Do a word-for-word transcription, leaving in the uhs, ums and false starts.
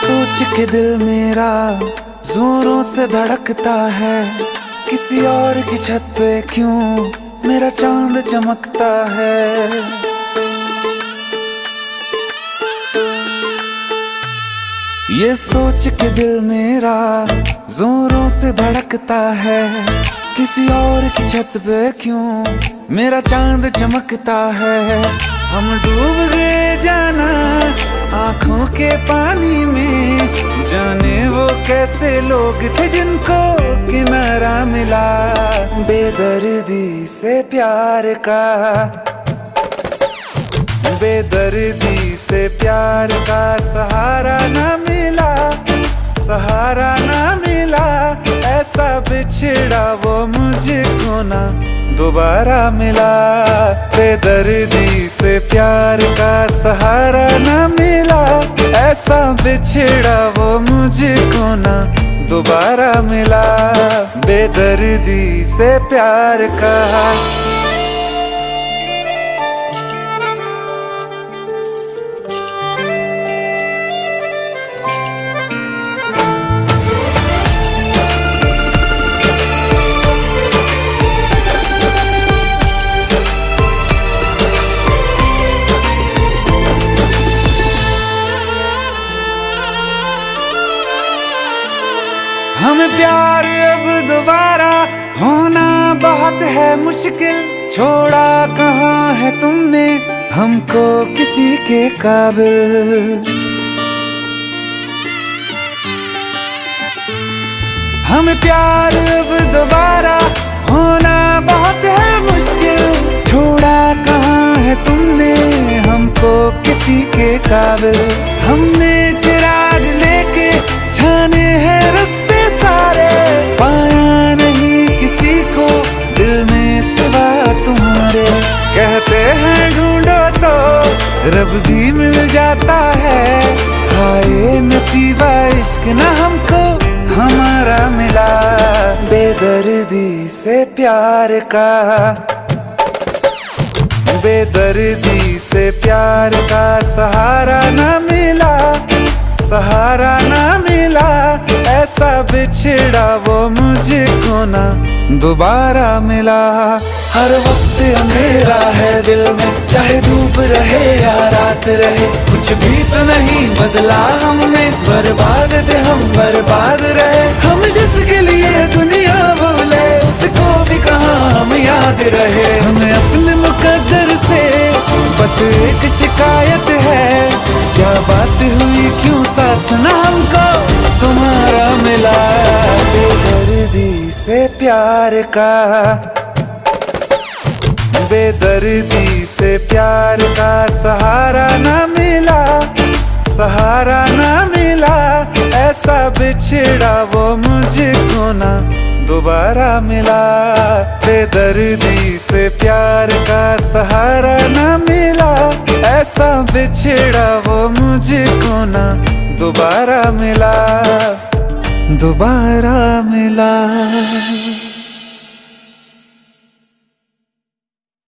सोच के दिल मेरा जोरों से धड़कता है, किसी और की छत पे क्यों मेरा चांद चमकता है। ये सोच के दिल मेरा जोरों से धड़कता है, किसी और की छत पे क्यों मेरा चांद चमकता है। हम डूब गए जाना आंखों के पानी में, जाने वो कैसे लोग थे जिनको किनारा मिला। बेदर्दी से प्यार का, बेदर्दी से प्यार का सहारा ना मिला, सहारा ना मिला। ऐसा बिछड़ा वो मुझको ना दोबारा मिला। बेदर्दी से प्यार का सहारा ना मिला, ऐसा बिछड़ा वो मुझको ना दोबारा मिला। बेदर्दी से प्यार का। हमें प्यार अब दोबारा होना बहुत है मुश्किल, छोड़ा कहाँ है तुमने हमको किसी के काबिल। हमें प्यार अब दोबारा होना बहुत है मुश्किल, छोड़ा कहाँ है तुमने हमको किसी के काबिल। हमने चिराग लेके छाने हैं रास्ते सारे, पाया नहीं किसी को दिल में सिवा तुम्हारे। कहते हैं ढूंढो तो रब भी मिल जाता है, हाय नसीबा इश्क ना हमको हमारा मिला। बेदर्दी से प्यार का, बेदर्दी से प्यार का सहारा ना मिला, सहारा ना मिला। ऐसा बिछड़ा वो मुझको ना दोबारा मिला। हर वक्त अंधेरा है दिल में, चाहे धूप रहे या रात रहे, कुछ भी तो नहीं बदला हमने, बर्बाद थे हम बर्बाद रहे। हम जिसके लिए दुनिया भूले उसको भी कहाँ हम याद रहे। हमें अपने मुकद्दर से बस एक शिकायत है, क्या बात हुई क्यों साथ ना हमको तुम्हारा मिला। बेदर्दी से प्यार का, बेदर्दी से प्यार का सहारा ना मिला, सहारा ना मिला। ऐसा बिछड़ा वो मुझको ना दोबारा मिला। बेदर्दी से प्यार का सहारा ना मिला, ऐसा बिछड़ा वो मुझको ना दोबारा मिला, दोबारा मिला।